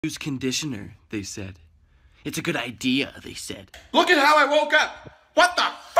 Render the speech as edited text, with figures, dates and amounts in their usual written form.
Use conditioner, they said. It's a good idea, they said. Look at how I woke up. What the